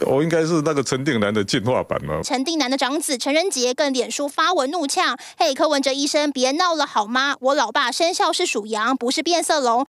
我应该是那个陈定南的进化版了。 陈定南的长子陈仁杰更脸书发文怒呛：“嘿，柯文哲医生，别闹了好吗？我老爸生肖是属羊，不是变色龙。